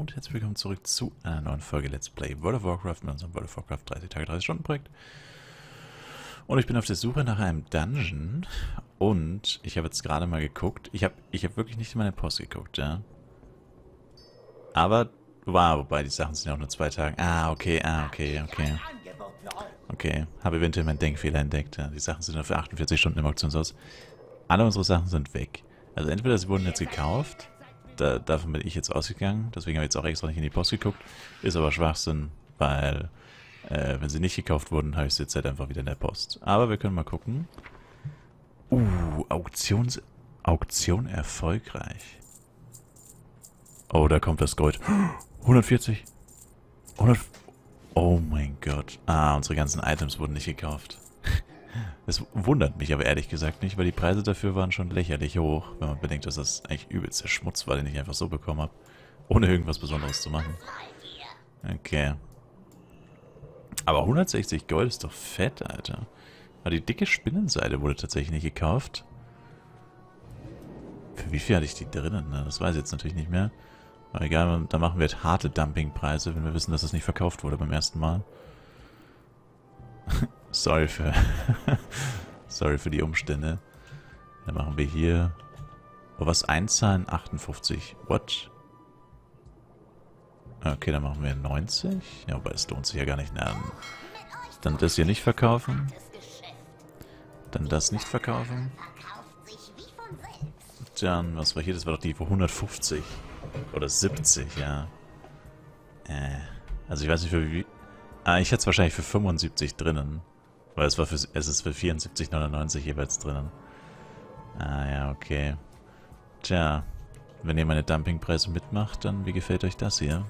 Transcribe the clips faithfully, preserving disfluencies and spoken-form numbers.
und herzlich willkommen zurück zu einer neuen Folge Let's Play World of Warcraft mit unserem World of Warcraft dreißig Tage, dreißig Stunden Projekt. Und ich bin auf der Suche nach einem Dungeon und ich habe jetzt gerade mal geguckt. Ich habe ich hab wirklich nicht in meine Post geguckt, ja. Aber, wow, wobei die Sachen sind ja auch nur zwei Tage. Ah, okay, ah, okay, okay. Okay, habe eventuell meinen Denkfehler entdeckt. Ja. Die Sachen sind nur für achtundvierzig Stunden im Auktionshaus. Alle unsere Sachen sind weg. Also entweder sie wurden jetzt gekauft. Da, davon bin ich jetzt ausgegangen, deswegen habe ich jetzt auch extra nicht in die Post geguckt. Ist aber Schwachsinn, weil äh, wenn sie nicht gekauft wurden, habe ich sie jetzt halt einfach wieder in der Post. Aber wir können mal gucken. Uh, Auktions Auktion erfolgreich. Oh, da kommt das Gold. hundertvierzig. hundert. Oh mein Gott. Ah, unsere ganzen Items wurden nicht gekauft. Das wundert mich aber ehrlich gesagt nicht, weil die Preise dafür waren schon lächerlich hoch, wenn man bedenkt, dass das eigentlich übelst der Schmutz war, den ich einfach so bekommen habe, ohne irgendwas Besonderes zu machen. Okay. Aber hundertsechzig Gold ist doch fett, Alter. Aber die dicke Spinnenseide wurde tatsächlich nicht gekauft. Für wie viel hatte ich die drinnen? Ne? Das weiß ich jetzt natürlich nicht mehr. Aber egal, da machen wir jetzt harte Dumpingpreise, wenn wir wissen, dass das nicht verkauft wurde beim ersten Mal. Sorry für sorry für die Umstände. Dann machen wir hier. Oh, was einzahlen? achtundfünfzig. What? Okay, dann machen wir neunzig. Ja, aber es lohnt sich ja gar nicht. Na, dann das hier nicht verkaufen. Dann das nicht verkaufen. Dann, was war hier? Das war doch die für hundertfünfzig. Oder siebzig, ja. Äh, also ich weiß nicht für wie... Ah, ich hätte es wahrscheinlich für fünfundsiebzig drinnen. Weil es war für, es ist für vierundsiebzig neunundneunzig jeweils drinnen. Ah ja, okay. Tja, wenn ihr meine Dumpingpreise mitmacht, dann wie gefällt euch das hier?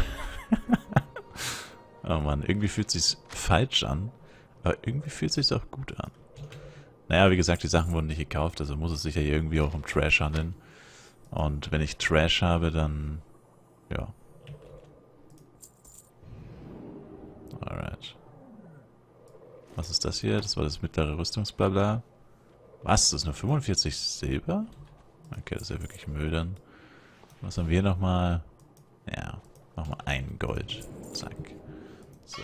Oh Mann, irgendwie fühlt es sich falsch an, aber irgendwie fühlt es sich auch gut an. Naja, wie gesagt, die Sachen wurden nicht gekauft, also muss es sich ja irgendwie auch um Trash handeln. Und wenn ich Trash habe, dann... ja. Alright. Was ist das hier? Das war das mittlere Rüstungsblabla. Was? Das ist nur fünfundvierzig Silber? Okay, das ist ja wirklich Müll dann. Was haben wir nochmal? Ja, nochmal ein Gold. Zack. So.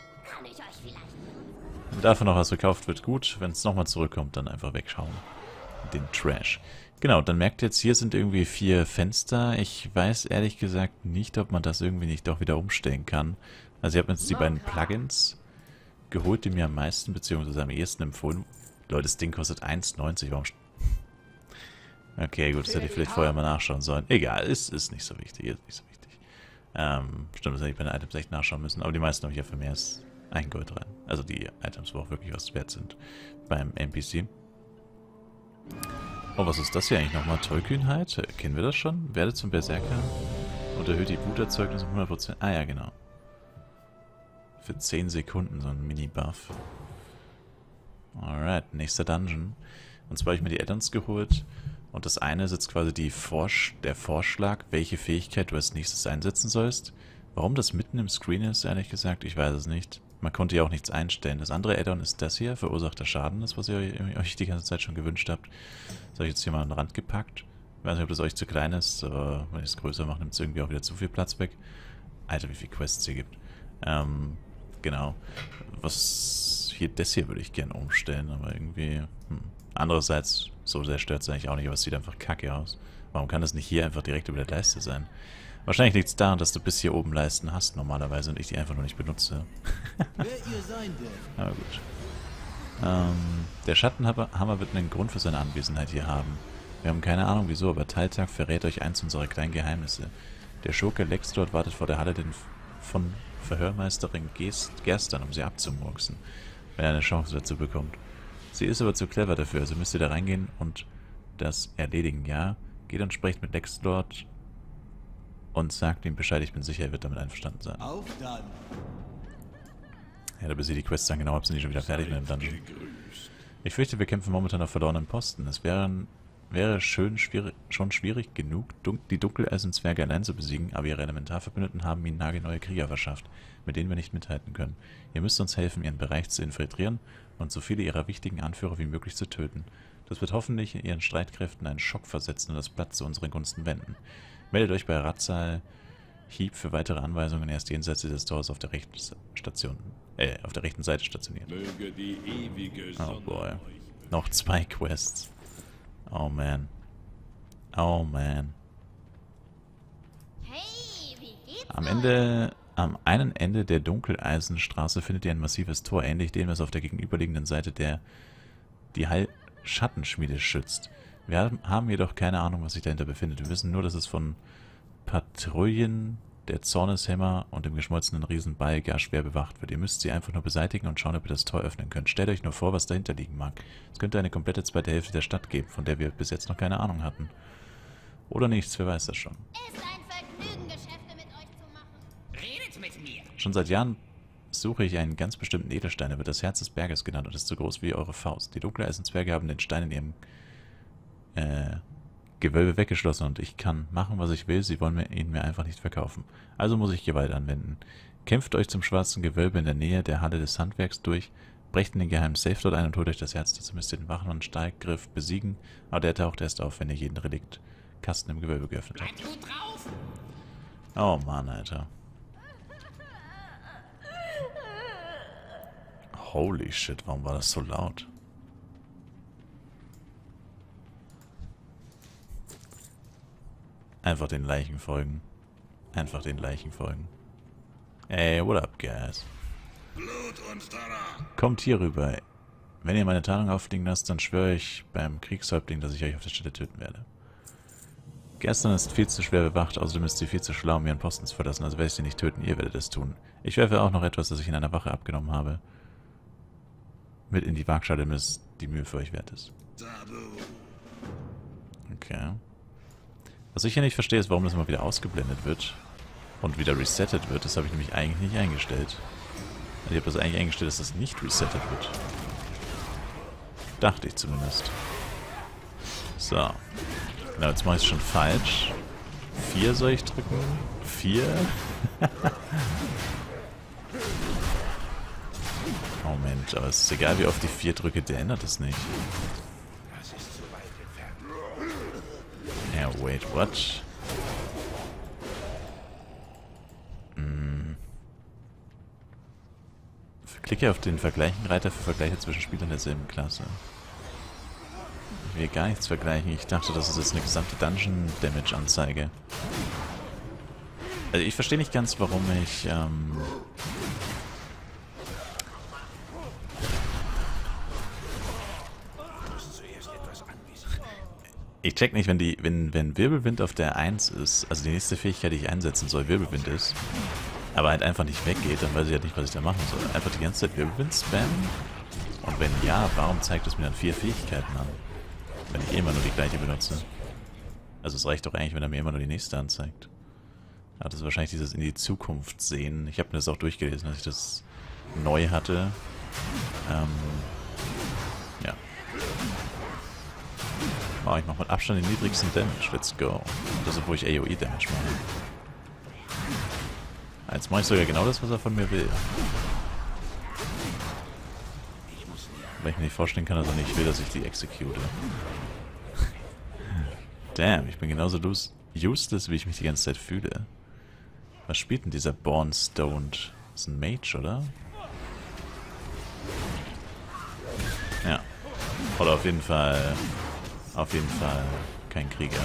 Wenn davon noch was verkauft wird, gut. Wenn es nochmal zurückkommt, dann einfach wegschauen. Den Trash. Genau, dann merkt ihr jetzt, hier sind irgendwie vier Fenster. Ich weiß ehrlich gesagt nicht, ob man das irgendwie nicht doch wieder umstellen kann. Also ich habe jetzt die beiden Plugins geholt, die mir am meisten bzw. am ehesten empfohlen. Leute, das Ding kostet eins neunzig. Warum? Okay, gut, das hätte ich vielleicht vorher mal nachschauen sollen. Egal, ist, ist nicht so wichtig. Ist nicht so wichtig. Ähm, stimmt, das hätte ich bei den Items echt nachschauen müssen. Aber die meisten habe ich ja für mehr als ein Gold rein. Also die Items, wo auch wirklich was wert sind beim N P C. Oh, was ist das hier eigentlich nochmal? Tollkühnheit? Kennen wir das schon? Werde zum Berserker und erhöht die Wuterzeugnis um hundert Prozent. Ah ja, genau. Für zehn Sekunden so ein Mini-Buff. Alright, nächster Dungeon. Und zwar habe ich mir die Add-ons geholt. Und das eine ist jetzt quasi die Vorsch der Vorschlag, welche Fähigkeit du als nächstes einsetzen sollst. Warum das mitten im Screen ist, ehrlich gesagt, ich weiß es nicht. Man konnte ja auch nichts einstellen. Das andere Add-on ist das hier, verursachter Schaden, das was ihr euch die ganze Zeit schon gewünscht habt. Das habe ich jetzt hier mal an den Rand gepackt. Ich weiß nicht, ob das euch zu klein ist, aber wenn ich es größer mache, nimmt es irgendwie auch wieder zu viel Platz weg. Alter, wie viele Quests hier gibt. Ähm... Genau. Was hier, das hier würde ich gerne umstellen, aber irgendwie... Hm. Andererseits, so sehr stört es eigentlich auch nicht, aber es sieht einfach kacke aus. Warum kann das nicht hier einfach direkt über der Leiste sein? Wahrscheinlich liegt es daran, dass du bis hier oben Leisten hast normalerweise und ich die einfach nur nicht benutze. Aber gut. Ähm, der Schattenhammer wird einen Grund für seine Anwesenheit hier haben. Wir haben keine Ahnung wieso, aber Teiltag verrät euch eins unserer kleinen Geheimnisse. Der Schurke Lexlord wartet vor der Halle den von Verhörmeisterin Gerstern, um sie abzumurksen, wenn er eine Chance dazu bekommt. Sie ist aber zu clever dafür, also müsst ihr da reingehen und das erledigen, ja? Geht und sprecht mit Lexlord und sagt ihm Bescheid, ich bin sicher, er wird damit einverstanden sein. Auf dann! Ja, da bis ihr die Quests dann genau habt, sind die schon wieder fertig mit dem Dungeon. Ich fürchte, wir kämpfen momentan auf verlorenen Posten. Es wären... Wäre schön schwierig, schon schwierig genug, dun die Dunkeleisenzwerge allein zu besiegen, aber ihre Elementarverbündeten haben ihnen nagelneue Krieger verschafft, mit denen wir nicht mithalten können. Ihr müsst uns helfen, ihren Bereich zu infiltrieren und so viele ihrer wichtigen Anführer wie möglich zu töten. Das wird hoffentlich in ihren Streitkräften einen Schock versetzen und das Blatt zu unseren Gunsten wenden. Meldet euch bei Ratzal Hieb für weitere Anweisungen erst jenseits des Tors auf der rechten Station, äh, auf der rechten Seite stationiert. Möge die ewige Oh Sonne boy. euch. Noch zwei Quests. Oh man. Oh man. Hey, wie geht's Am euch? Ende, am einen Ende der Dunkeleisenstraße findet ihr ein massives Tor, ähnlich dem, was auf der gegenüberliegenden Seite der die Heil Schattenschmiede schützt. Wir haben, haben jedoch keine Ahnung, was sich dahinter befindet. Wir wissen nur, dass es von Patrouillen der Zorneshämmer und dem geschmolzenen Riesenball gar schwer bewacht wird. Ihr müsst sie einfach nur beseitigen und schauen, ob ihr das Tor öffnen könnt. Stellt euch nur vor, was dahinter liegen mag. Es könnte eine komplette zweite Hälfte der Stadt geben, von der wir bis jetzt noch keine Ahnung hatten. Oder nichts, wer weiß das schon. Ist ein Vergnügen, Geschäfte mit euch zu machen. Redet mit mir. Schon seit Jahren suche ich einen ganz bestimmten Edelstein. Er wird das Herz des Berges genannt und ist so groß wie eure Faust. Die Dunkeleisenzwerge haben den Stein in ihrem äh, Gewölbe weggeschlossen und ich kann machen, was ich will. Sie wollen mir, ihn mir einfach nicht verkaufen. Also muss ich Gewalt anwenden. Kämpft euch zum schwarzen Gewölbe in der Nähe der Halle des Handwerks durch, brecht in den geheimen Safe dort ein und holt euch das Herz. Dazu müsst ihr den Wachen und Steigriff besiegen, aber der taucht erst auf, wenn ihr jeden Reliktkasten im Gewölbe geöffnet habt. Bleibt gut drauf. Oh Mann, Alter. Holy shit, warum war das so laut? Einfach den Leichen folgen. Einfach den Leichen folgen. Ey, what up, guys? Blut und Terror. Kommt hier rüber. Wenn ihr meine Tarnung auffliegen lasst, dann schwöre ich beim Kriegshäuptling, dass ich euch auf der Stelle töten werde. Gestern ist viel zu schwer bewacht, außerdem ist sie viel zu schlau, um ihren Posten zu verlassen, also werde ich sie nicht töten, ihr werdet es tun. Ich werfe auch noch etwas, das ich in einer Wache abgenommen habe, mit in die Waagschale, damit es die Mühe für euch wert ist. Tabu. Okay. Was ich hier nicht verstehe, ist, warum das immer wieder ausgeblendet wird und wieder resettet wird. Das habe ich nämlich eigentlich nicht eingestellt. Also ich habe das eigentlich eingestellt, dass das nicht resettet wird. Dachte ich zumindest. So. Genau, jetzt mache ich es schon falsch. Vier soll ich drücken? Vier? Moment, aber es ist egal, wie oft ich vier drücke, der ändert es nicht. Das ist zu weit entfernt. Ja, wait, what? Hm. Klicke auf den Vergleichenreiter für Vergleiche zwischen Spielern derselben Klasse. Ich will gar nichts vergleichen. Ich dachte, das ist jetzt eine gesamte Dungeon-Damage-Anzeige. Also ich verstehe nicht ganz, warum ich, ähm... Ich check nicht, wenn die, wenn, wenn Wirbelwind auf der eins ist, also die nächste Fähigkeit, die ich einsetzen soll, Wirbelwind ist, aber halt einfach nicht weggeht, dann weiß ich halt nicht, was ich da machen soll. Einfach die ganze Zeit Wirbelwind spammen? Und wenn ja, warum zeigt es mir dann vier Fähigkeiten an? Wenn ich eh immer nur die gleiche benutze. Also es reicht doch eigentlich, wenn er mir immer nur die nächste anzeigt. Ja, das ist wahrscheinlich dieses in die Zukunft sehen. Ich habe mir das auch durchgelesen, dass ich das neu hatte. Ähm, ja. Oh, ich mache mit Abstand den niedrigsten Damage. Let's go. Das ist, wo ich A O E-Damage mache. Jetzt mache ich sogar genau das, was er von mir will. Weil ich mir nicht vorstellen kann, dass er nicht will, dass ich die execute. Damn, ich bin genauso useless, wie ich mich die ganze Zeit fühle. Was spielt denn dieser Born Stoned? Das ist ein Mage, oder? Ja. Oder auf jeden Fall... Auf jeden Fall kein Krieger.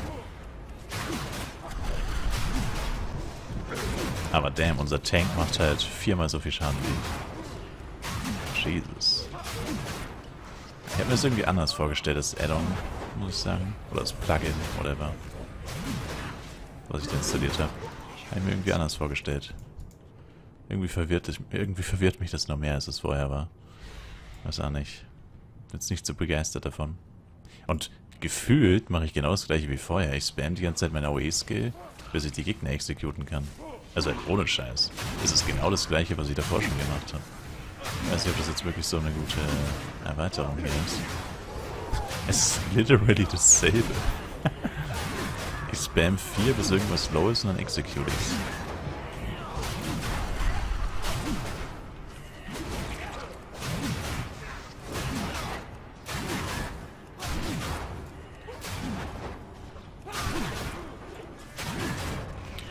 Aber damn, unser Tank macht halt viermal so viel Schaden wie... Jesus. Ich habe mir das irgendwie anders vorgestellt, das Add-on, muss ich sagen. Oder das Plugin, whatever. Was ich da installiert habe. Habe ich mir irgendwie anders vorgestellt. Irgendwie verwirrt, es, irgendwie verwirrt mich das noch mehr, als es vorher war. Weiß auch nicht. Bin jetzt nicht so begeistert davon. Und gefühlt mache ich genau das gleiche wie vorher. Ich spam die ganze Zeit mein A O E-Skill, bis ich die Gegner exekuten kann. Also halt ohne Scheiß. Es ist genau das gleiche, was ich davor schon gemacht habe. Ich weiß nicht, ob das jetzt wirklich so eine gute Erweiterung hier ist. Es ist literally dasselbe. Ich spam vier, bis irgendwas low ist und dann execute ich's.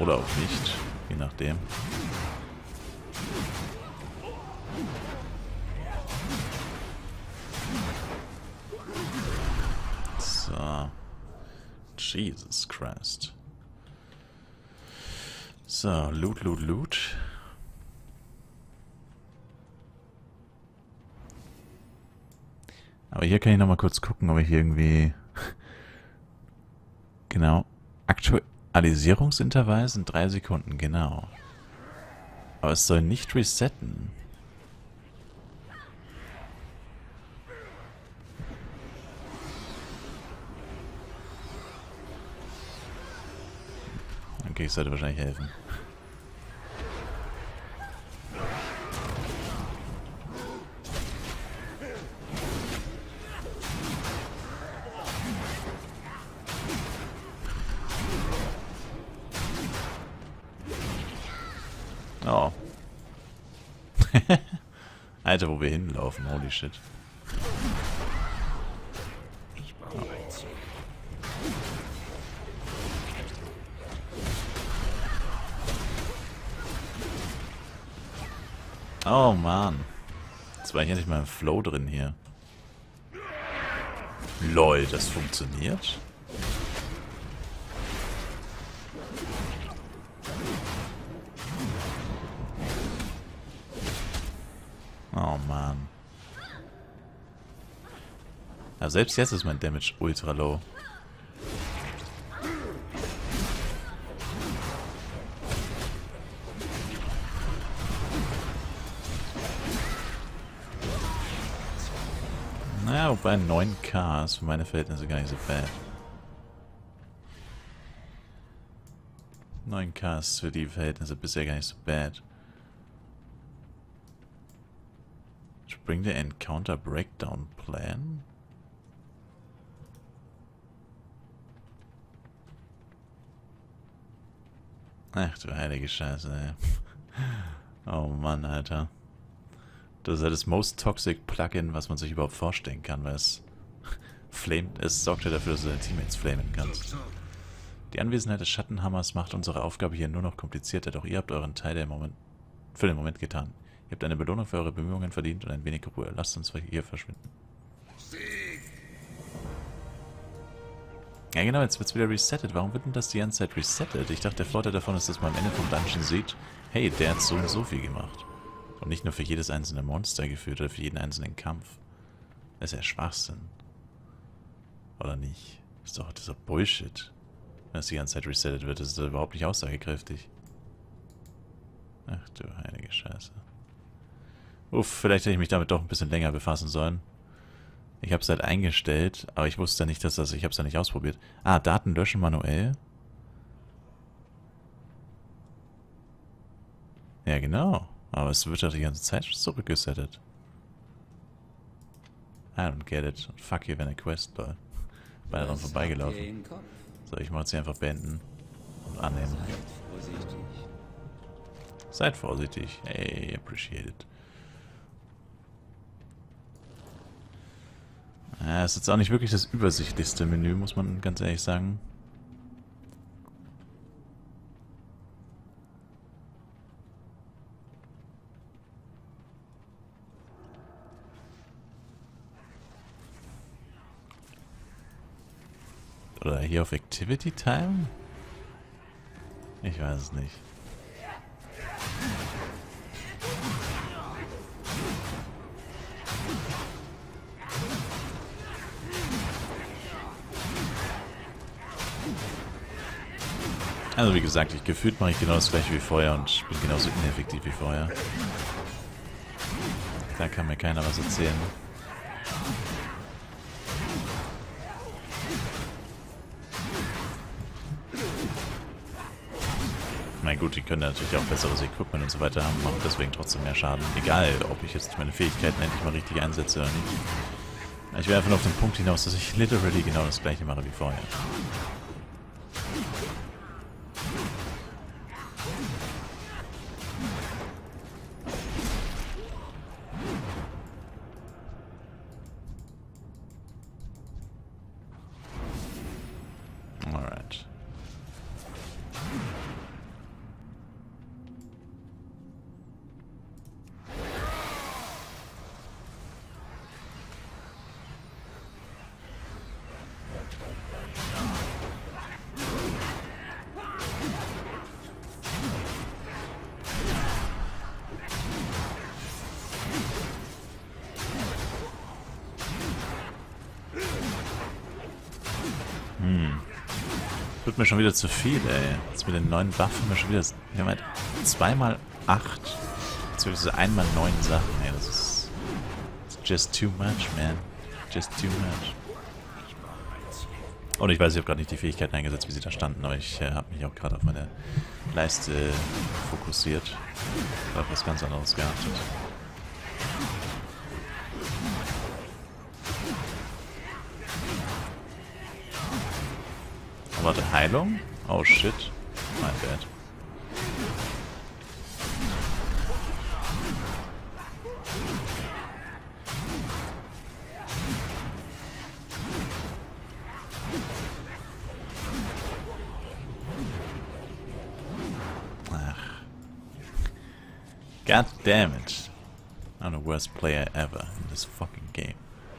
Oder auch nicht, je nachdem. So. Jesus Christ. So, Loot, Loot, Loot. Aber hier kann ich nochmal kurz gucken, ob ich irgendwie... Genau. Aktualisierungsintervall sind drei Sekunden, genau. Aber es soll nicht resetten. Okay, ich sollte wahrscheinlich helfen. Oh. Alter, wo wir hinlaufen, holy shit. Ich brauche ein Ziel. Oh Mann. Jetzt war ich endlich mal im Flow drin hier. Lol, das funktioniert? Oh Mann. Aber selbst jetzt ist mein Damage ultra low. Naja, wobei neun K ist für meine Verhältnisse gar nicht so bad. neun K ist für die Verhältnisse bisher gar nicht so bad. Bring the Encounter Breakdown Plan? Ach du heilige Scheiße, ey. Oh Mann, Alter. Das ist ja das most toxic Plugin, was man sich überhaupt vorstellen kann, weil es flamet, es sorgt ja dafür, dass du deine Teammates flamen kannst. Die Anwesenheit des Schattenhammers macht unsere Aufgabe hier nur noch komplizierter, doch ihr habt euren Teil der Moment, für den Moment getan. Ihr habt eine Belohnung für eure Bemühungen verdient und ein wenig Ruhe. Lasst uns hier verschwinden. Ja genau, jetzt wird's wieder resettet. Warum wird denn das die ganze Zeit resettet? Ich dachte, der Vorteil davon ist, dass man am Ende vom Dungeon sieht, hey, der hat so und so viel gemacht. Und nicht nur für jedes einzelne Monster geführt oder für jeden einzelnen Kampf. Das ist ja Schwachsinn. Oder nicht? Das ist doch dieser Bullshit. Wenn das die ganze Zeit resettet wird, das ist doch überhaupt nicht aussagekräftig. Ach du heilige Scheiße. Uff, vielleicht hätte ich mich damit doch ein bisschen länger befassen sollen. Ich habe es halt eingestellt, aber ich wusste nicht, dass das... Ich habe es ja nicht ausprobiert. Ah, Daten löschen manuell. Ja, genau. Aber es wird doch die ganze Zeit zurückgesettet. I don't get it. Fuck you, wenn eine Quest, lol. Beinahe dran vorbeigelaufen. So, ich mache sie einfach beenden. Und annehmen. Seid vorsichtig. Hey, appreciate it. Ja, ist jetzt auch nicht wirklich das übersichtlichste Menü, muss man ganz ehrlich sagen. Oder hier auf Activity Time? Ich weiß es nicht. Also wie gesagt, ich gefühlt mache ich genau das gleiche wie vorher und bin genauso ineffektiv wie vorher. Da kann mir keiner was erzählen. Na gut, die können natürlich auch besseres Equipment und so weiter haben, machen deswegen trotzdem mehr Schaden. Egal, ob ich jetzt meine Fähigkeiten endlich mal richtig einsetze oder nicht. Ich will einfach nur auf den Punkt hinaus, dass ich literally genau das gleiche mache wie vorher. Alright. Hm. Wird mir schon wieder zu viel, ey. Jetzt mit den neuen Waffen mir schon wieder... Wir haben halt zweimal acht, beziehungsweise einmal neun Sachen, ey. Das ist... It's just too much, man. Just too much. Und ich weiß, ich habe gerade nicht die Fähigkeiten eingesetzt, wie sie da standen, aber ich äh, habe mich auch gerade auf meine Leiste fokussiert. Ich habe was ganz anderes geachtet. Oh, warte, Heilung? Oh shit. My bad. God damn it. I'm the worst player ever in this fucking game.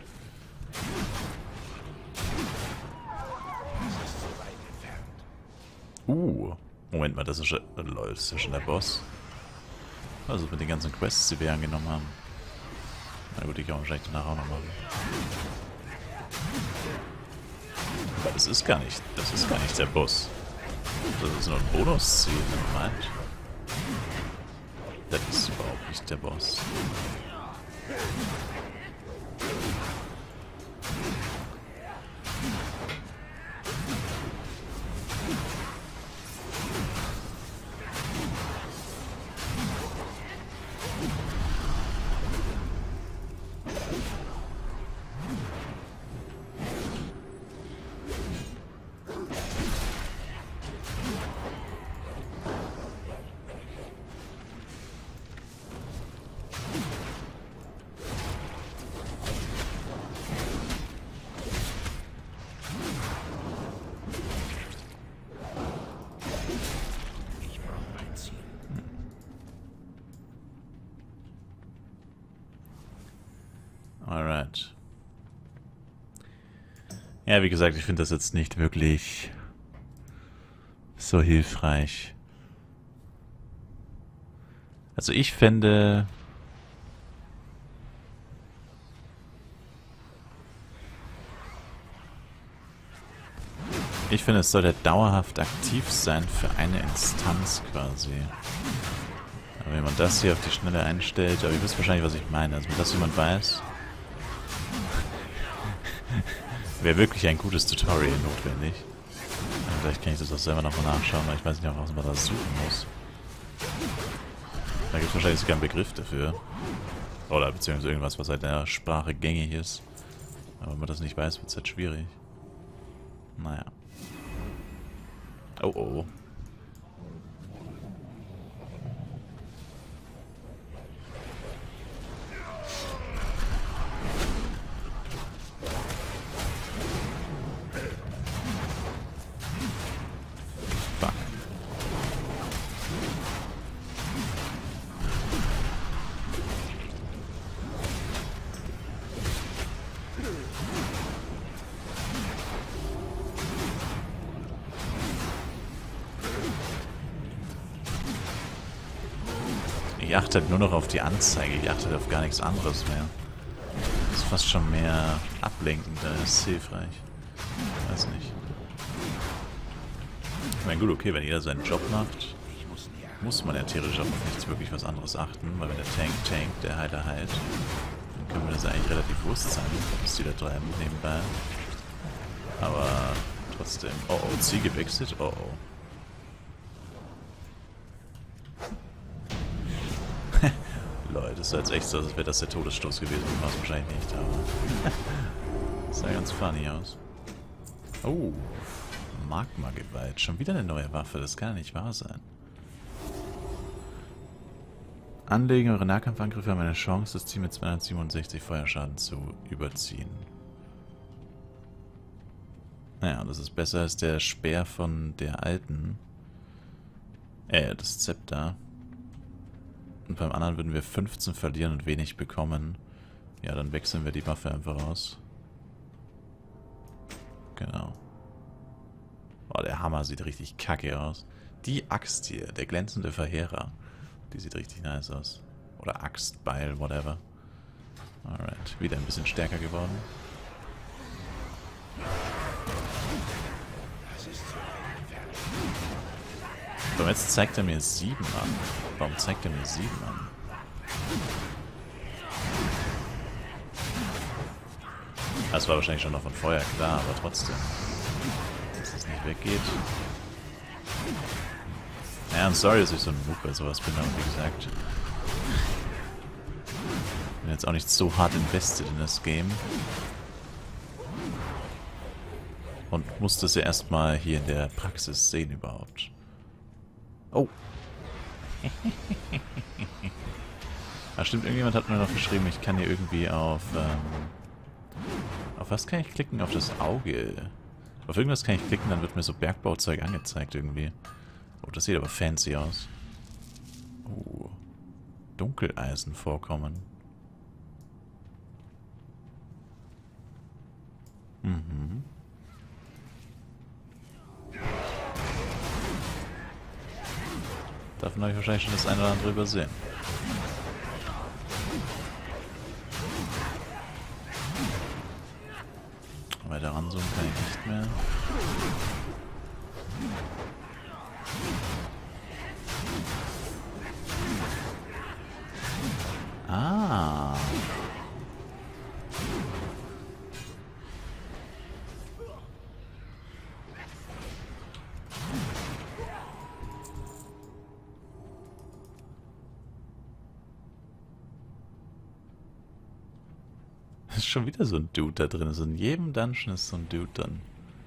Uh, Moment mal, das ist schon, lol, das ist ja schon der Boss. Also mit den ganzen Quests, die wir angenommen haben. Na gut, die kann man wahrscheinlich danach auch noch machen. Aber das ist gar nicht, das ist gar nicht der Boss. Das ist nur ein Bonusziel, wenn man meint. Das ist überhaupt nicht der Boss. Alright. Ja, wie gesagt, ich finde das jetzt nicht wirklich so hilfreich. Also ich fände... Ich finde, es sollte dauerhaft aktiv sein für eine Instanz quasi. Aber wenn man das hier auf die Schnelle einstellt, aber ihr wisst wahrscheinlich, was ich meine. Also wenn das jemand weiß, wäre wirklich ein gutes Tutorial notwendig. Aber vielleicht kann ich das auch selber nochmal nachschauen, weil ich weiß nicht, auf was man da suchen muss. Da gibt es wahrscheinlich sogar einen Begriff dafür. Oder beziehungsweise irgendwas, was halt in der Sprache gängig ist. Aber wenn man das nicht weiß, wird es halt schwierig. Naja. Oh oh. Fuck. Ich achte halt nur noch auf die Anzeige, ich achte auf gar nichts anderes mehr. Das ist fast schon mehr ablenkend als hilfreich. Weiß nicht. Ich meine, gut, okay, wenn jeder seinen Job macht, muss man ja theoretisch auf nichts wirklich was anderes achten, weil wenn der Tank tankt, der Heiler heilt, dann können wir das eigentlich relativ bewusst sein, was die da treiben nebenbei. Aber trotzdem. Oh oh, Ziel gewechselt? Oh oh. Leute, das sah jetzt echt so, als wäre das der Todesstoß gewesen. War es wahrscheinlich nicht, aber... Das sah ganz funny aus. Oh, Magma-Gewalt. Schon wieder eine neue Waffe, das kann ja nicht wahr sein. Anlegen, eure Nahkampfangriffe haben eine Chance, das Ziel mit zweihundertsiebenundsechzig Feuerschaden zu überziehen. Naja, das ist besser als der Speer von der alten. Äh, das Zepter. Und beim anderen würden wir fünfzehn verlieren und wenig bekommen. Ja, dann wechseln wir die Waffe einfach aus. Genau. Boah, der Hammer sieht richtig kacke aus. Die Axt hier, der glänzende Verheerer. Die sieht richtig nice aus. Oder Axt, Beil, whatever. Alright, wieder ein bisschen stärker geworden. Aber jetzt zeigt er mir sieben an. Warum zeigt er mir sieben an? Das war wahrscheinlich schon noch von vorher klar, aber trotzdem. Dass es nicht weggeht. Ja, und sorry, dass ich so ein Noob bei sowas bin, aber wie gesagt. Bin jetzt auch nicht so hart invested in das Game. Und muss das ja erstmal hier in der Praxis sehen überhaupt. Oh. Ah, stimmt, irgendjemand hat mir noch geschrieben, ich kann hier irgendwie auf... Ähm, auf was kann ich klicken? Auf das Auge. Auf irgendwas kann ich klicken, dann wird mir so Bergbauzeug angezeigt irgendwie. Oh, das sieht aber fancy aus. Oh. Dunkeleisen-Vorkommen. Mhm. Davon habe ich wahrscheinlich schon das eine oder andere übersehen. Weiter ranzoomen kann ich nicht mehr. Ah. Ist schon wieder so ein Dude da drin. Also in jedem Dungeon ist so ein Dude drin.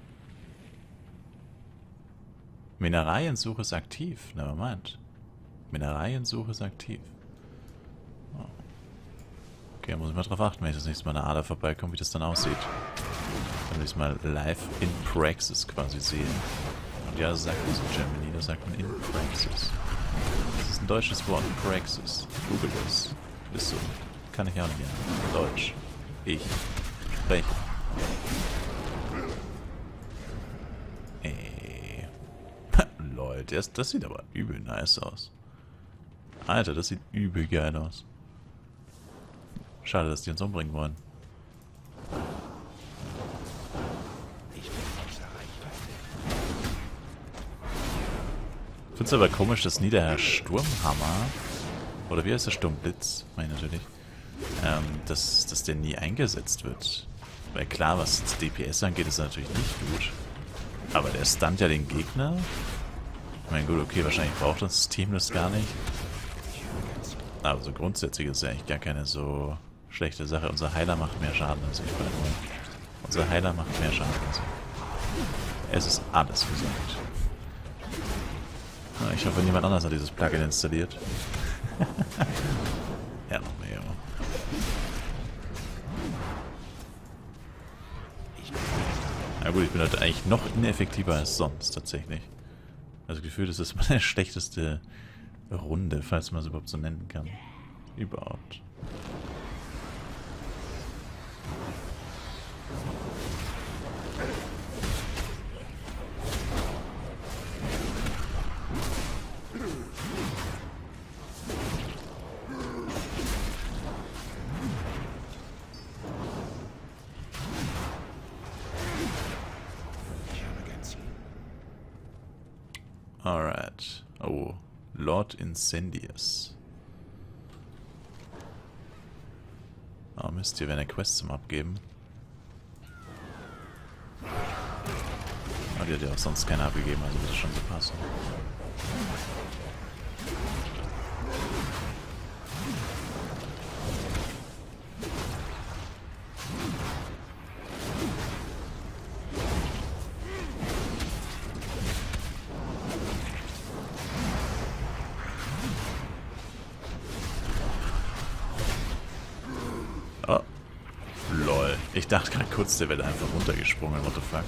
Mineraliensuche ist aktiv. Nevermind. Mineraliensuche ist aktiv. Oh. Okay, muss ich mal drauf achten, wenn ich das nächste Mal an der Ader vorbeikomme, wie das dann aussieht. Wenn ich es mal live in Praxis quasi sehe. Und ja, das sagt man so in Germany, das sagt man in Praxis. Das ist ein deutsches Wort, Praxis. Google das. Ist so. Kann ich auch nicht mehr. Deutsch. Ich spreche. Ey. Leute, das, das sieht aber übel nice aus. Alter, das sieht übel geil aus. Schade, dass die uns umbringen wollen. Ich finde es aber komisch, dass nie der Sturmhammer, oder wie heißt der Sturmblitz, meine ich natürlich, ähm, dass, dass der nie eingesetzt wird. Weil klar, was das D P S angeht, ist er natürlich nicht gut. Aber der stunt ja den Gegner. Ich meine, gut, okay, wahrscheinlich braucht das Team das gar nicht. Aber so grundsätzlich ist ja eigentlich gar keine so schlechte Sache. Unser Heiler macht mehr Schaden als ich. Unser Heiler macht mehr Schaden als ich. Es ist alles gesagt. Ich hoffe, niemand anders hat dieses Plugin installiert. Ja, noch mehr. Na gut, ich bin heute eigentlich noch ineffektiver als sonst, tatsächlich. Also gefühlt ist das meine schlechteste Runde, falls man es überhaupt so nennen kann. Überhaupt. Alright. Oh, Lord Incendius. Oh Mist, hier wäre eine Quest zum Abgeben. Oh, die hat ja auch sonst keine abgegeben, also wird es schon so passen. Oh. Lol. Ich dachte gerade kurz, der wäre einfach runtergesprungen. What the fuck?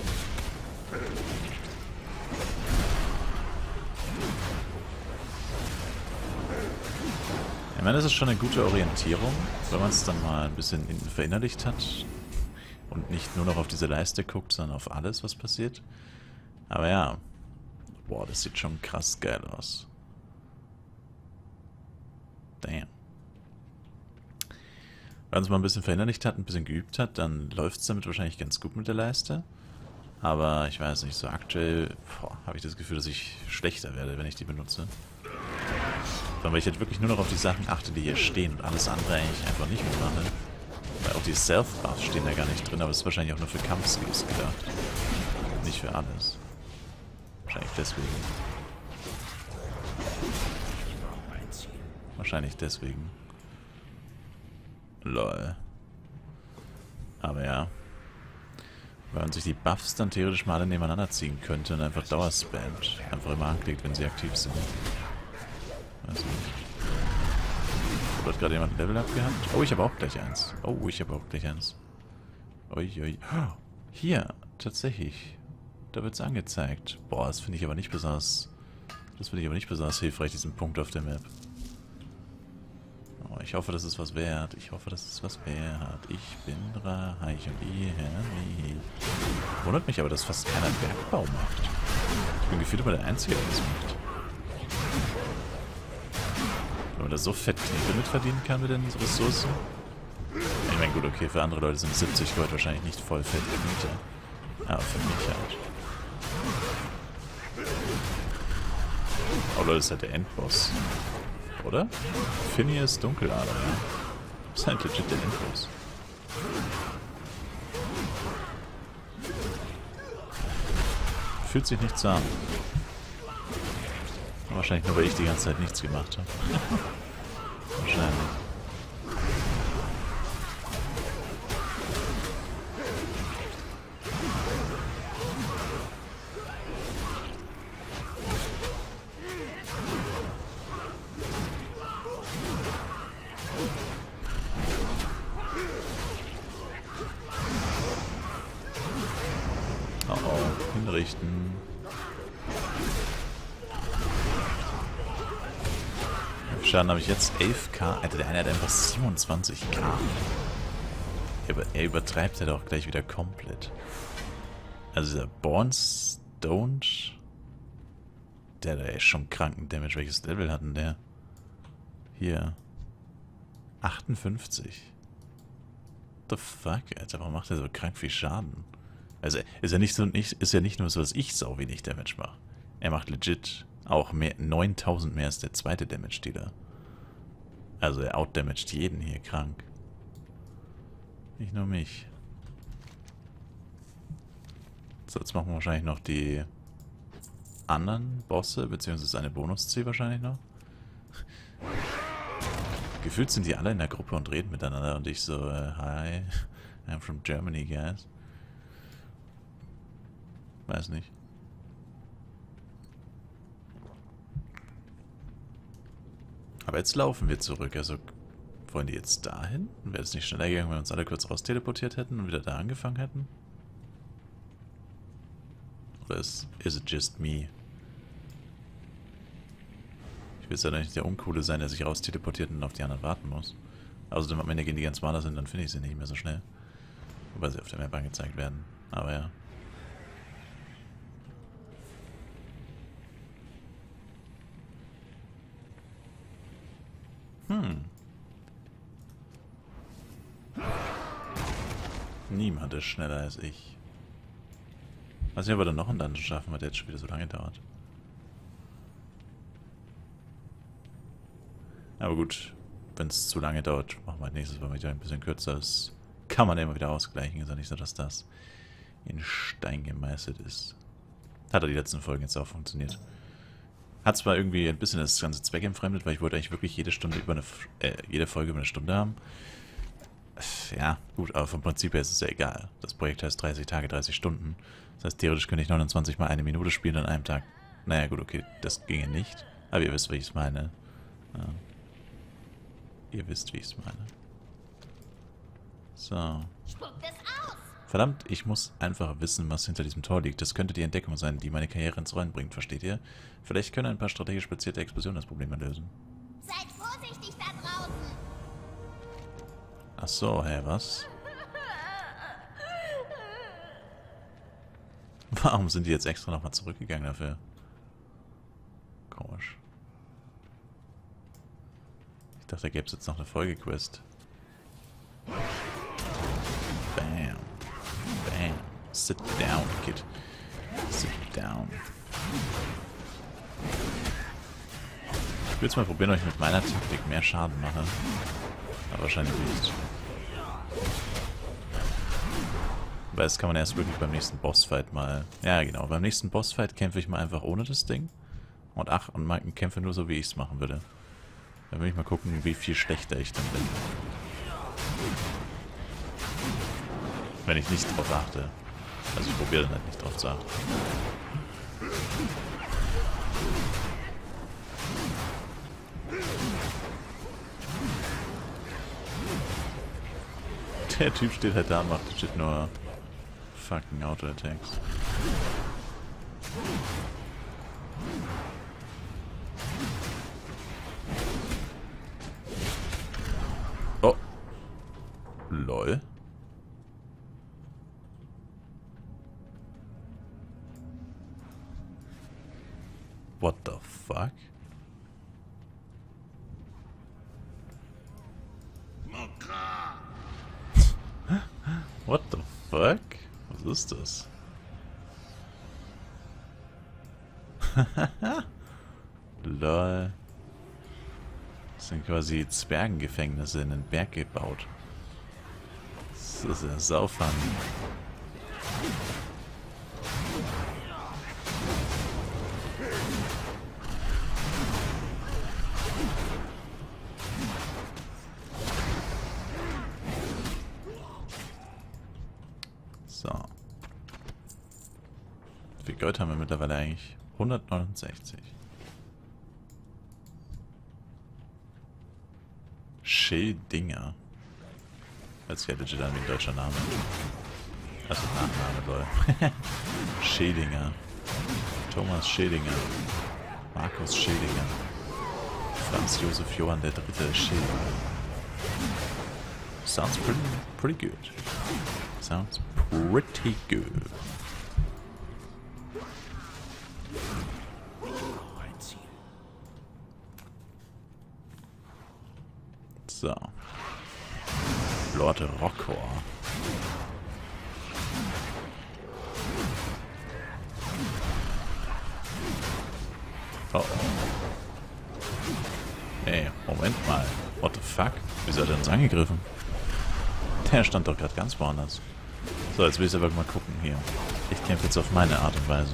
Ich meine, das ist schon eine gute Orientierung, wenn man es dann mal ein bisschen verinnerlicht hat und nicht nur noch auf diese Leiste guckt, sondern auf alles, was passiert. Aber ja. Boah, das sieht schon krass geil aus. Damn. Wenn man es mal ein bisschen verinnerlicht hat, ein bisschen geübt hat, dann läuft es damit wahrscheinlich ganz gut mit der Leiste. Aber ich weiß nicht, so aktuell habe ich das Gefühl, dass ich schlechter werde, wenn ich die benutze. Weil ich halt wirklich nur noch auf die Sachen achte, die hier stehen und alles andere eigentlich einfach nicht mitmache. Weil auch die Self-Buffs stehen da gar nicht drin, aber es ist wahrscheinlich auch nur für Kampfskills gedacht. Nicht für alles. Wahrscheinlich deswegen. Wahrscheinlich deswegen. Lol. Aber ja. Weil man sich die Buffs dann theoretisch mal alle nebeneinander ziehen könnte und einfach Dauerspammt. Einfach immer anklickt, wenn sie aktiv sind. Weiß nicht. Hat gerade jemand ein Level-Up gehabt? Oh, ich habe auch gleich eins. Oh, ich habe auch gleich eins. Uiui. Hier, tatsächlich. Da wird es angezeigt. Boah, das finde ich aber nicht besonders... Das finde ich aber nicht besonders hilfreich, diesen Punkt auf der Map. Oh, ich hoffe, das ist was wert. Ich hoffe, das ist was wert. Ich bin reich und ihr nicht. Wundert mich aber, dass fast keiner Bergbau macht. Ich bin gefühlt immer der Einzige, der das macht. Wenn man da so fett Knete mit verdienen kann mit den Ressourcen. Ich meine, gut, okay, für andere Leute sind siebzig Gold wahrscheinlich nicht voll fett Knete. Aber für mich halt. Oh Leute, das ist halt der Endboss. Oder? Phineas Dunkelader, ja. Das ist halt legit der Endboss. Fühlt sich nicht so an. Wahrscheinlich nur, weil ich die ganze Zeit nichts gemacht habe. Wahrscheinlich. Oh oh, hinrichten. Schaden habe ich jetzt elf K. Alter, der eine hat einfach siebenundzwanzig K. Er, über, er übertreibt ja doch gleich wieder komplett. Also dieser Born Stoned, der da ist schon kranken Damage. Welches Level hat denn der? Hier. achtundfünfzig. What the fuck, Alter? Warum macht er so krank viel Schaden? Also ist ja nicht so, nicht, ist ja nicht nur so, dass ich sau wenig Damage mache. Er macht legit auch mehr, neuntausend mehr als der zweite Damage-Dealer. Also er outdamaged jeden hier krank. Nicht nur mich. So, jetzt machen wir wahrscheinlich noch die anderen Bosse, beziehungsweise eine Bonusziel wahrscheinlich noch. Gefühlt sind die alle in der Gruppe und reden miteinander und ich so, äh, hi, I'm from Germany, guys. Weiß nicht. Aber jetzt laufen wir zurück, also wollen die jetzt dahin? Wäre es nicht schneller gegangen, wenn wir uns alle kurz raus teleportiert hätten und wieder da angefangen hätten? Oder ist, is it just me? Ich will jetzt ja nicht der Uncoole sein, der sich raus teleportiert und auf die anderen warten muss. Außerdem am Ende gehen die ganz woanders hin, dann finde ich sie nicht mehr so schnell. Wobei sie auf der Map angezeigt werden. Aber ja. Hm. Niemand ist schneller als ich. Weiß nicht, ob wir dann noch einen Dungeon schaffen, weil der jetzt schon wieder so lange dauert. Aber gut, wenn es zu lange dauert, machen wir halt nächstes Mal wieder ein bisschen kürzer. Das kann man immer wieder ausgleichen. Ist ja nicht so, dass das in Stein gemeißelt ist. Hat er die letzten Folgen jetzt auch funktioniert. Hat zwar irgendwie ein bisschen das ganze Zweck entfremdet, weil ich wollte eigentlich wirklich jede Stunde über eine, äh, jede Folge über eine Stunde haben. Ja, gut, aber vom Prinzip her ist es ja egal. Das Projekt heißt dreißig Tage, dreißig Stunden. Das heißt, theoretisch könnte ich neunundzwanzig mal eine Minute spielen an einem Tag. Naja, gut, okay, das ginge nicht. Aber ihr wisst, wie ich es meine. Ja. Ihr wisst, wie ich es meine. So. Spuckt es aus! Verdammt, ich muss einfach wissen, was hinter diesem Tor liegt. Das könnte die Entdeckung sein, die meine Karriere ins Rollen bringt, versteht ihr? Vielleicht können ein paar strategisch platzierte Explosionen das Problem lösen. Seid vorsichtig da draußen! Ach so, hä, was? Warum sind die jetzt extra nochmal zurückgegangen dafür? Komisch. Ich dachte, da gäbe es jetzt noch eine Folgequest. Bam. Bam. Sit down, Kid. down. Ich will jetzt mal probieren, ob ich mit meiner Taktik mehr Schaden mache. Aber wahrscheinlich nicht. Weil das kann man erst wirklich beim nächsten Bossfight mal... Ja, genau. Beim nächsten Bossfight kämpfe ich mal einfach ohne das Ding. Und ach, und mal kämpfe nur so, wie ich es machen würde. Dann will ich mal gucken, wie viel schlechter ich dann bin. Wenn ich nicht drauf achte. Also ich probiere dann halt nicht drauf zu achten. Der Typ steht halt da und macht shit nur fucking Auto-Attacks. Oh. Lol. What the fuck? What the fuck? Was ist das? Lol. Das sind quasi Zwergengefängnisse in den Berg gebaut. Das ist ja saufan. So. Wie viel Gold haben wir mittlerweile eigentlich? hundertneunundsechzig. Schildinger. Hört sich ja legit an wie ein deutscher Name. Also Nachname, lol. Schildinger. Thomas Schildinger. Markus Schildinger. Franz Josef Johann der Dritte Schildinger. Sounds pretty, pretty good. Sounds pretty good. So. Lord Rockor. Oh. Ey, Moment mal. What the fuck? Wieso hat er uns angegriffen? Der stand doch gerade ganz woanders. So, jetzt will ich aber mal gucken hier. Ich kämpfe jetzt auf meine Art und Weise.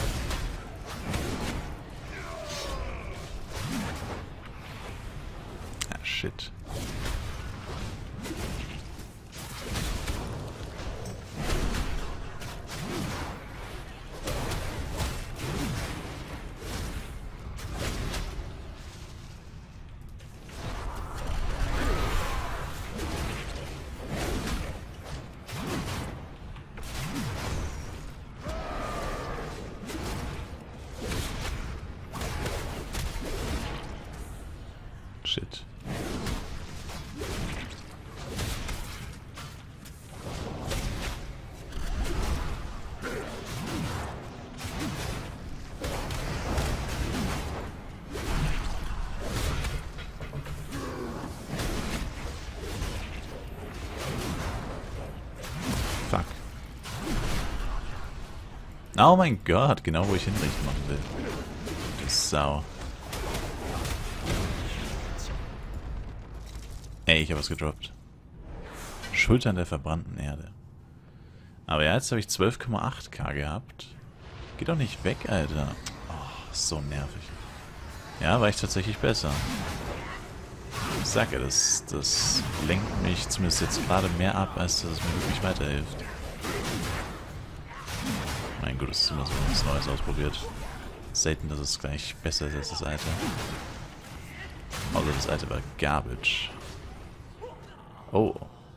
Ah, shit. Shit. Fuck. Oh mein Gott, genau wo ich hinrichten machen will. Du Sau. Ey, ich habe was gedroppt. Schultern der verbrannten Erde. Aber ja, jetzt habe ich zwölf Komma acht K gehabt. Geht doch nicht weg, Alter. Oh, so nervig. Ja, war ich tatsächlich besser. Ich sag ja, das, das lenkt mich zumindest jetzt gerade mehr ab, als dass es mir wirklich weiterhilft. Mein Gott, das ist immer so was Neues ausprobiert. Selten, dass es gleich besser ist als das alte. Also das alte war Garbage. Oh.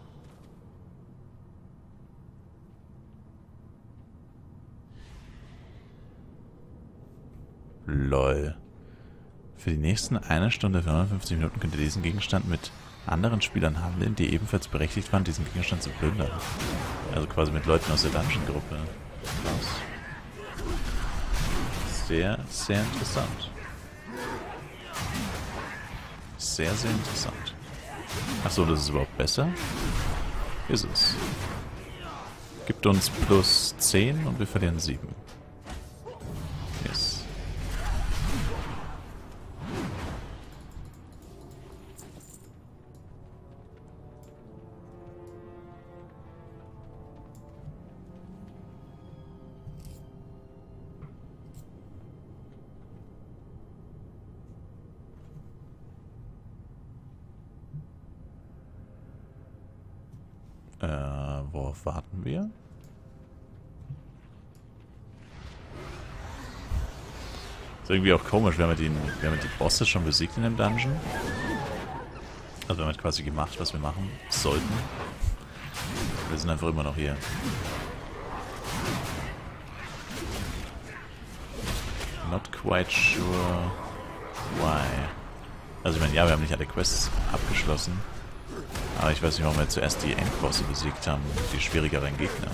Lol. Für die nächsten eine Stunde fünfundfünfzig Minuten könnt ihr diesen Gegenstand mit anderen Spielern handeln, die ebenfalls berechtigt waren, diesen Gegenstand zu plündern. Also quasi mit Leuten aus der Dungeon-Gruppe. Krass. Sehr, sehr interessant. Sehr, sehr interessant. Achso, das ist überhaupt besser? Ist es. Gibt uns plus zehn und wir verlieren sieben. worauf warten wir? Ist irgendwie auch komisch, wir haben, den, wir haben die Bosse schon besiegt in dem Dungeon. Also wir haben quasi gemacht, was wir machen sollten. Wir sind einfach immer noch hier. Not quite sure why. Also ich meine, ja, wir haben nicht alle Quests abgeschlossen. Aber ich weiß nicht, warum wir zuerst die Endbosse besiegt haben. Die schwierigeren Gegner.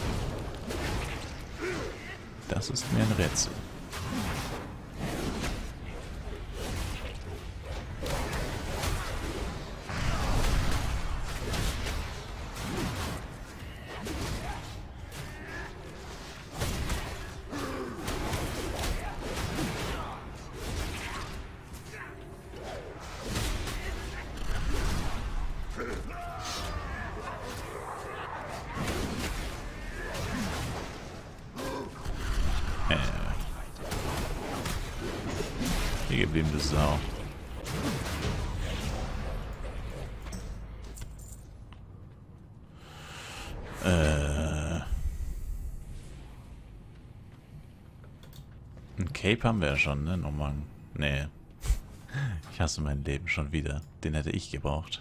Das ist mir ein Rätsel. Hier gebliebene Sau. Äh. Ein Cape haben wir ja schon, ne? Nochmal. Nee. Ich hasse mein Leben schon wieder. Den hätte ich gebraucht.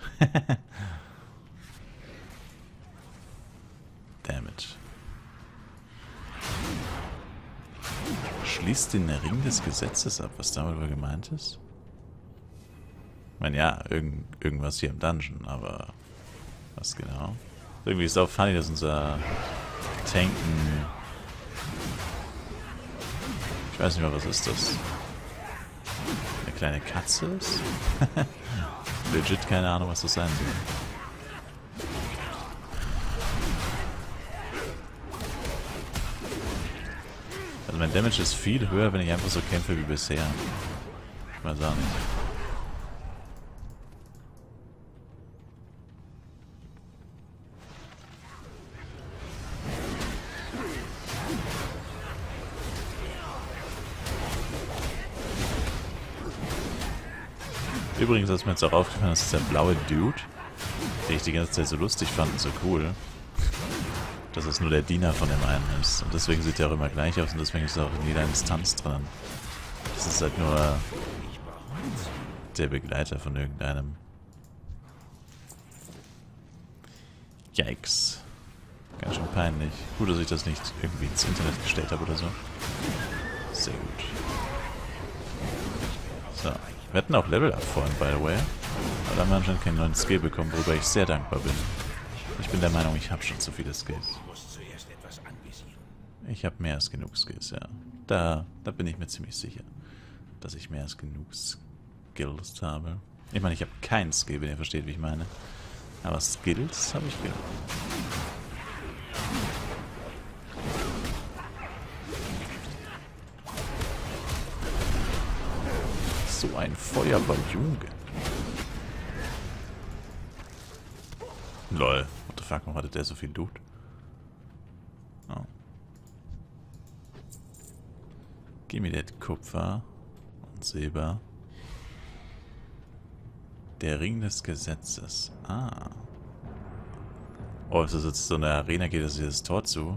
Damn it. Schließt den Ring des Gesetzes ab, was damit wohl gemeint ist? Ich meine, ja, irgend, irgendwas hier im Dungeon, aber was genau? Irgendwie ist es auch funny, dass unser Tanken... Ich weiß nicht mal, was ist das? Eine kleine Katze ist? Legit keine Ahnung, was das sein soll. Also mein Damage ist viel höher, wenn ich einfach so kämpfe wie bisher. Ich weiß auch nicht. Übrigens ist mir jetzt auch aufgefallen, dass dieser blaue Dude, den ich die ganze Zeit so lustig fand und so cool, dass es nur der Diener von dem einen ist. Und deswegen sieht er auch immer gleich aus und deswegen ist er auch in jeder Instanz drin. Das ist halt nur der Begleiter von irgendeinem. Yikes. Ganz schön peinlich. Gut, dass ich das nicht irgendwie ins Internet gestellt habe oder so. Sehr gut. So. Wir hatten auch Level-Up vorhin, by the way. Aber da haben wir anscheinend keinen neuen Skill bekommen, worüber ich sehr dankbar bin. Ich bin der Meinung, ich habe schon zu viele Skills. Ich habe mehr als genug Skills, ja. Da, da bin ich mir ziemlich sicher, dass ich mehr als genug Skills habe. Ich meine, ich habe keinen Skill, wenn ihr versteht, wie ich meine. Aber Skills habe ich genug. So ein Feuerball, Junge. Lol. What the fuck, warum hatte der so viel Loot? Oh. Gib mir das Kupfer und Silber. Der Ring des Gesetzes. Ah. Oh, ist das jetzt so eine Arena, geht das dieses Tor zu?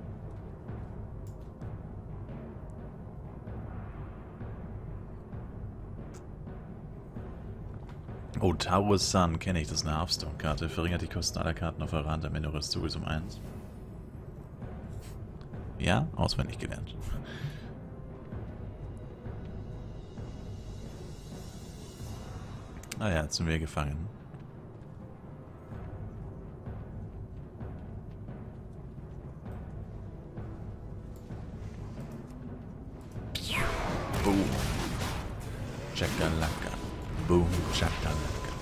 Oh, Taurus Sun kenne ich, das ist eine Hearthstone-Karte. Verringert die Kosten aller Karten auf eurer Hand am Ende eures Zuges um eins. Ja, auswendig gelernt. Ah ja, jetzt sind wir gefangen. Boom. Chakalaka. Boom, Chakalaka.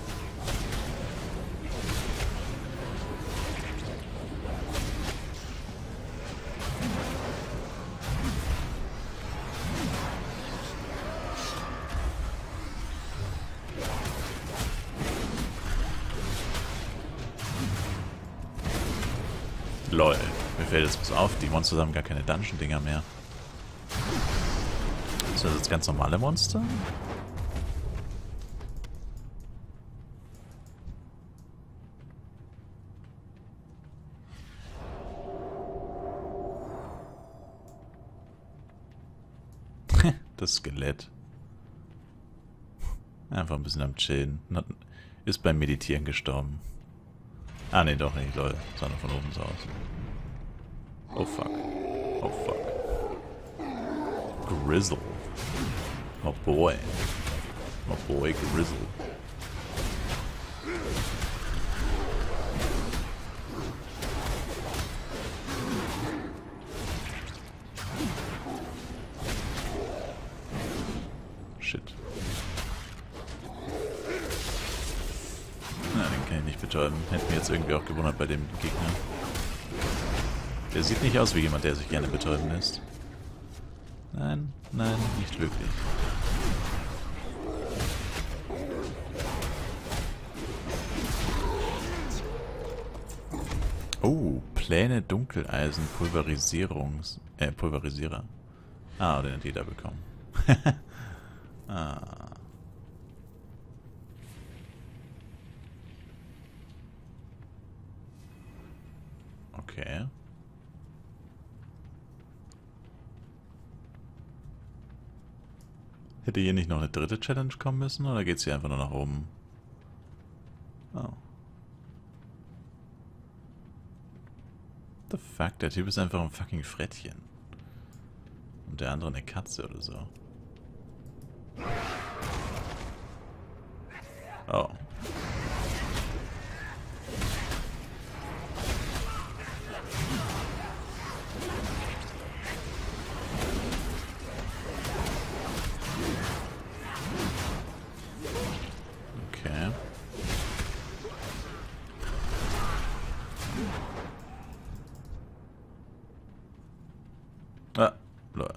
Lol, mir fällt jetzt was auf, die Monster haben gar keine Dungeon-Dinger mehr. Ist das jetzt ganz normale Monster? Das Skelett. Einfach ein bisschen am Chillen. Ist beim Meditieren gestorben. Ah, ne, doch nicht, Leute. Sah nur von oben so aus. Oh, fuck. Oh, fuck. Grizzle. Oh, boy. Oh, boy, Grizzle. Shit. Na, den kann ich nicht betäuben. Hätte mich jetzt irgendwie auch gewundert bei dem Gegner. Der sieht nicht aus wie jemand, der sich gerne betäuben lässt. Nein, nein, nicht wirklich. Oh, Pläne Dunkeleisen, Pulverisierungs... Äh, Pulverisierer. Ah, den hat jeder bekommen. Ah. Okay. Hätte hier nicht noch eine dritte Challenge kommen müssen, oder geht's hier einfach nur nach oben? Oh. The fuck, der Typ ist einfach ein fucking Frettchen. Und der andere eine Katze oder so. Oh. Okay. Ah, lol.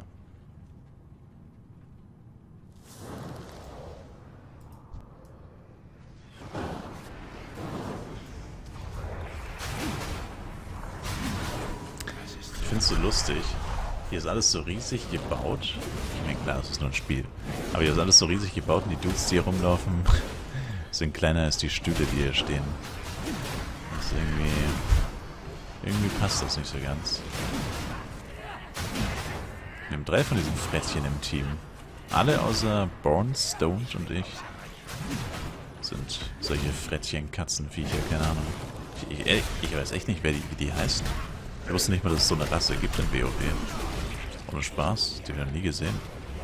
Ich find's so lustig. Hier ist alles so riesig gebaut. Ich meine, klar, das ist nur ein Spiel. Aber hier ist alles so riesig gebaut und die Dudes, die hier rumlaufen, sind kleiner als die Stühle, die hier stehen. Das ist irgendwie... Irgendwie passt das nicht so ganz. Wir haben drei von diesen Frettchen im Team. Alle außer Born, Stoned und ich sind solche Frettchen, Katzenviecher, keine Ahnung. Ich, ich, ich weiß echt nicht, wer die, wie die heißt. Ich wusste nicht mal, dass es so eine Rasse gibt in WoW. Ohne Spaß, die wir noch nie gesehen.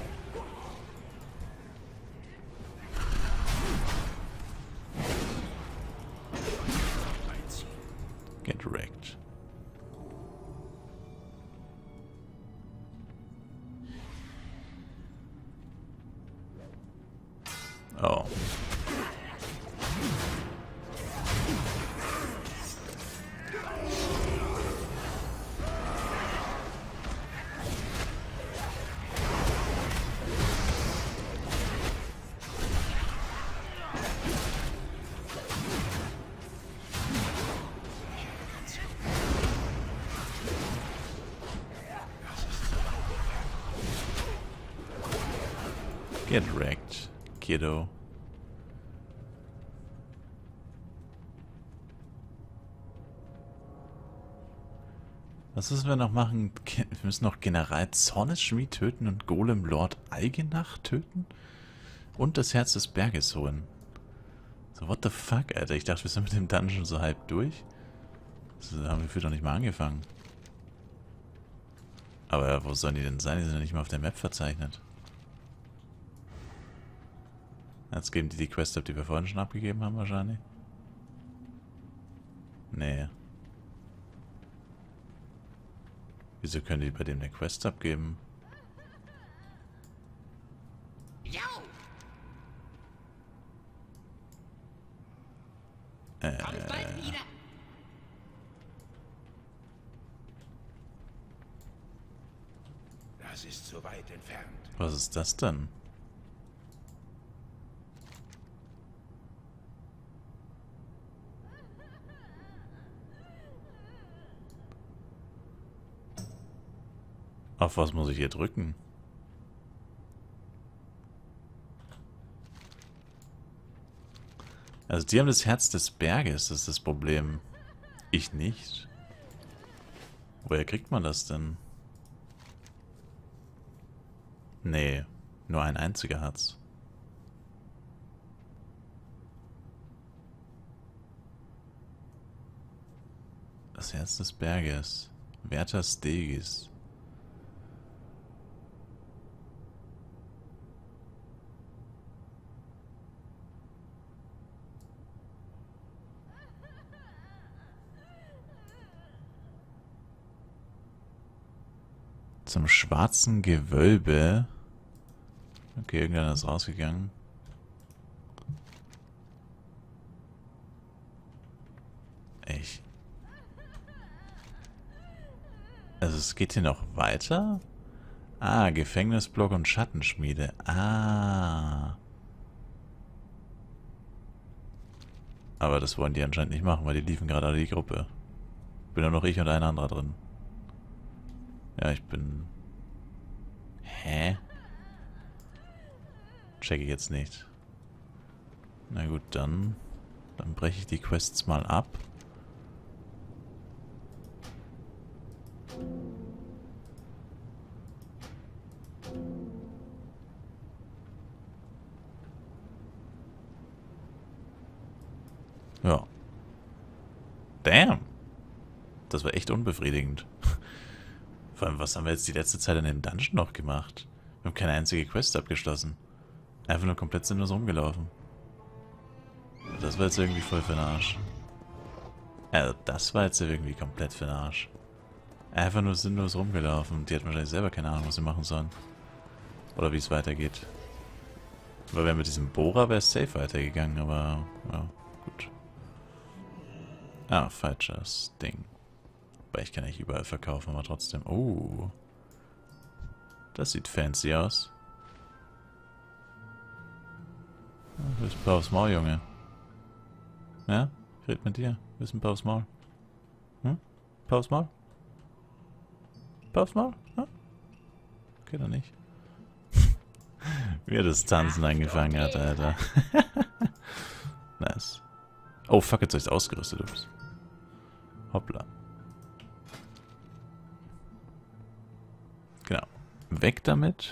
Get wrecked. Oh. Get wrecked, kiddo. Was müssen wir noch machen? Wir müssen noch General Zornesschmied töten und Golem Lord Eigenach töten? Und das Herz des Berges holen. So, what the fuck, Alter? Ich dachte, wir sind mit dem Dungeon so halb durch. Das haben wir für doch nicht mal angefangen. Aber wo sollen die denn sein? Die sind ja nicht mal auf der Map verzeichnet. Jetzt geben die die Quest ab, die wir vorhin schon abgegeben haben, wahrscheinlich. Nee. Wieso können die bei dem eine Quest abgeben? Äh. Das ist zu weit entfernt. Was ist das denn? Auf was muss ich hier drücken? Also die haben das Herz des Berges, das ist das Problem. Ich nicht. Woher kriegt man das denn? Nee, nur ein einziger hat's. Das Herz des Berges. Werther Stegis. Zum schwarzen Gewölbe. Okay, irgendeiner ist rausgegangen. Ich. Also es geht hier noch weiter? Ah, Gefängnisblock und Schattenschmiede. Ah. Aber das wollen die anscheinend nicht machen, weil die liefen gerade alle die Gruppe. Bin nur noch ich und ein anderer drin. Ja, ich bin... Hä? Check ich jetzt nicht. Na gut, dann... Dann breche ich die Quests mal ab. Ja. Damn. Das war echt unbefriedigend. Vor allem, was haben wir jetzt die letzte Zeit in dem Dungeon noch gemacht? Wir haben keine einzige Quest abgeschlossen. Einfach nur komplett sinnlos rumgelaufen. Das war jetzt irgendwie voll für den Arsch. Also, das war jetzt irgendwie komplett für den Arsch. Einfach nur sinnlos rumgelaufen. Die hat wahrscheinlich selber keine Ahnung, was sie machen sollen. Oder wie es weitergeht. Weil wir mit diesem Bohrer wäre es safe weitergegangen, aber ja, gut. Ah, falsches Ding. Aber ich kann nicht überall verkaufen, aber trotzdem. Oh. Das sieht fancy aus. Du bist ein paar aufs Maul, Junge. Ja? Ich red mit dir. Du bist ein paar aufs Maul. Hm? Ein paar aufs Maul? Ein paar aufs Maul? Hm? Okay, dann nicht. Wie er das Tanzen angefangen hat, Alter. Nice. Oh, fuck, jetzt ist ausgerüstet, ups. Hoppla. Genau. Weg damit.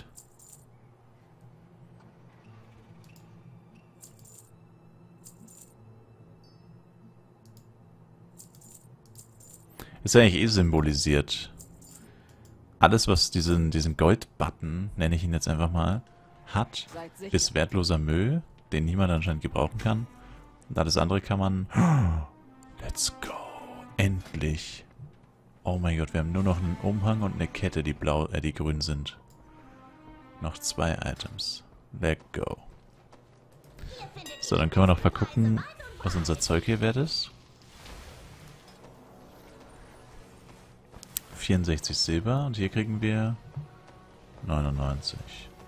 Ist ja eigentlich eh symbolisiert. Alles, was diesen, diesen Gold-Button, nenne ich ihn jetzt einfach mal, hat, ist wertloser Müll, den niemand anscheinend gebrauchen kann. Und alles andere kann man... Let's go. Endlich. Oh mein Gott, wir haben nur noch einen Umhang und eine Kette, die blau, äh, die grün sind. Noch zwei Items. Let go. So, dann können wir noch mal gucken, was unser Zeug hier wert ist. vierundsechzig Silber und hier kriegen wir neunundneunzig.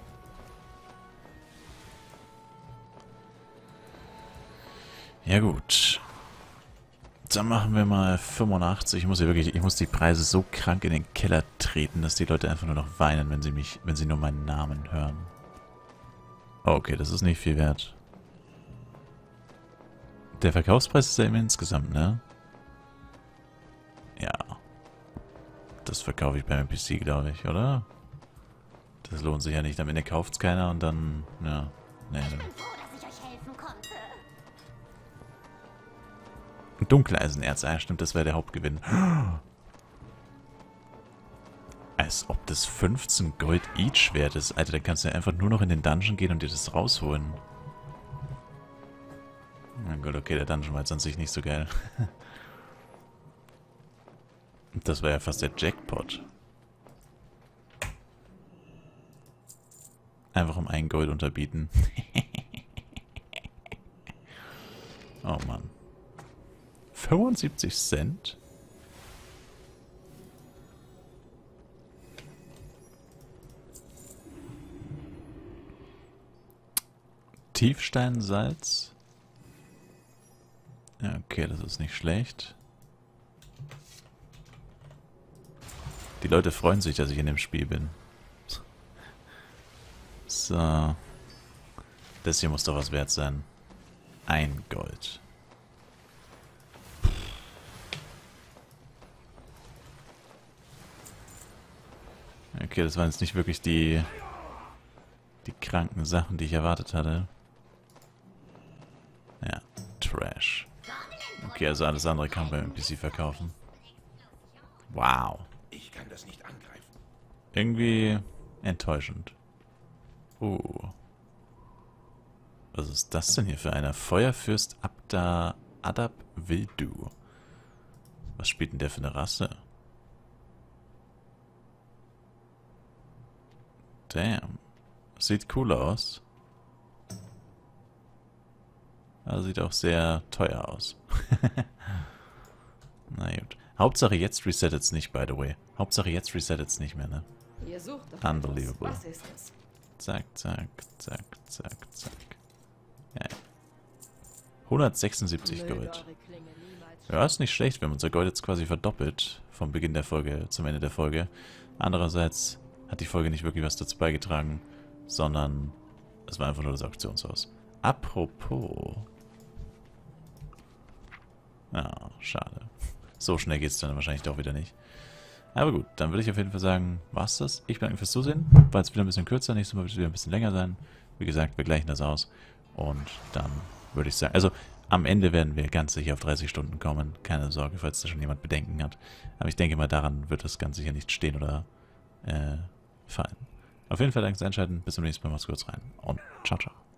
Ja gut. Dann machen wir mal fünfundachtzig. Ich muss hier wirklich, ich muss die Preise so krank in den Keller treten, dass die Leute einfach nur noch weinen, wenn sie mich, wenn sie nur meinen Namen hören. Okay, das ist nicht viel wert. Der Verkaufspreis ist ja immer insgesamt, ne? Ja. Das verkaufe ich beim N P C, glaube ich, oder? Das lohnt sich ja nicht. Am Ende kauft es keiner und dann, ja. Nee, Ich bin froh, dass ich euch helfen konnte. Dunkeleisenerz, ja stimmt, das wäre der Hauptgewinn. Als ob das fünfzehn Gold each wert ist. Alter, dann kannst du ja einfach nur noch in den Dungeon gehen und dir das rausholen. Na gut, okay, der Dungeon war jetzt an sich nicht so geil. Das war ja fast der Jackpot. Einfach um ein Gold unterbieten. Oh Mann. fünfundsiebzig Cent? Tiefsteinsalz? Ja, okay, das ist nicht schlecht. Die Leute freuen sich, dass ich in dem Spiel bin. So. Das hier muss doch was wert sein. Ein Gold. Okay, das waren jetzt nicht wirklich die die kranken Sachen, die ich erwartet hatte. Ja, Trash. Okay, also alles andere kann man beim N P C verkaufen. Wow. Ich kann das nicht angreifen. Irgendwie enttäuschend. Uh. Was ist das denn hier für einer? Feuerfürst Abda Adab Wildu. Was spielt denn der für eine Rasse? Damn. Sieht cool aus. Aber sieht auch sehr teuer aus. Na gut. Hauptsache jetzt resettet es nicht, by the way. Hauptsache jetzt resettet es nicht mehr, ne? Ihr sucht doch Unbelievable. etwas. Was ist es? Zack, zack, zack, zack, zack. Ja. hundertsechsundsiebzig Möge Gold. eure Klinge niemals Ja, ist nicht schlecht, wenn man unser Gold jetzt quasi verdoppelt. Vom Beginn der Folge zum Ende der Folge. Andererseits hat die Folge nicht wirklich was dazu beigetragen, sondern es war einfach nur das Auktionshaus. Apropos. Ja, schade. So schnell geht es dann wahrscheinlich doch wieder nicht. Aber gut, dann würde ich auf jeden Fall sagen, war's das. Ich bedanke mich fürs Zusehen. War jetzt wieder ein bisschen kürzer, nächstes Mal wird es wieder ein bisschen länger sein. Wie gesagt, wir gleichen das aus. Und dann würde ich sagen, also am Ende werden wir ganz sicher auf dreißig Stunden kommen. Keine Sorge, falls da schon jemand Bedenken hat. Aber ich denke mal, daran wird das ganz sicher nicht stehen oder äh, fallen. Auf jeden Fall danke fürs Einschalten. Bis zum nächsten Mal. Macht's gut rein. Und ciao, ciao.